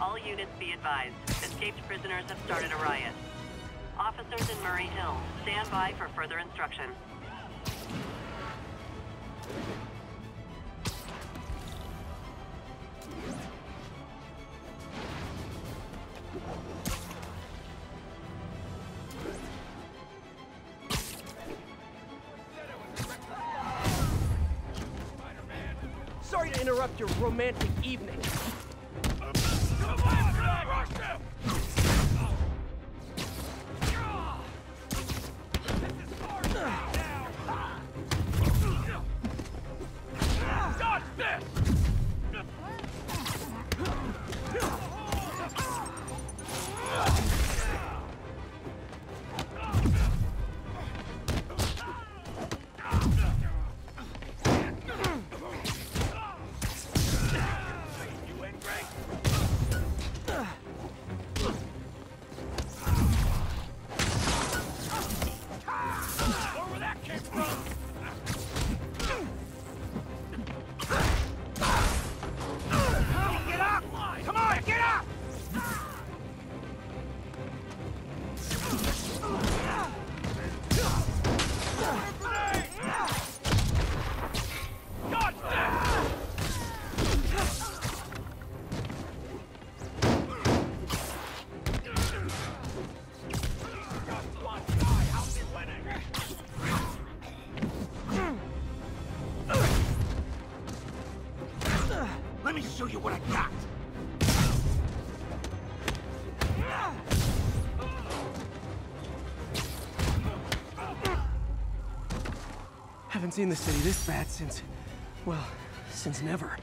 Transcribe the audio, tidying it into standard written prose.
All units be advised. Escaped prisoners have started a riot. Officers in Murray Hill, stand by for further instruction. Sorry to interrupt your romantic evening. Come on, rush them! Dodge this! Let me show you what I got! Haven't seen the city this bad since... well, since never.